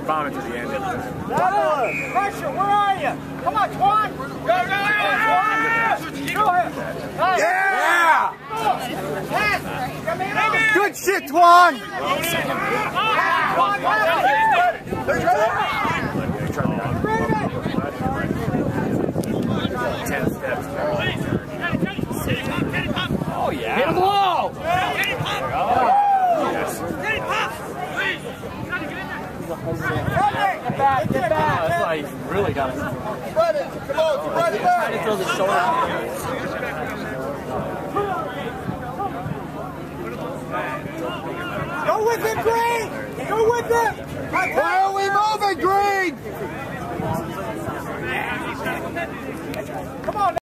bombing to the end. Pressure, where are you? Come on, Twan! Go, go, go! Yeah! Good shit, Twan! Oh yeah! Hit him low! Get back! That's why he's really got it. Spread it! Come on, spread it back! Trying to throw the shoulder. Go with it, Green! Go with it! Why are we moving, Green? Come on!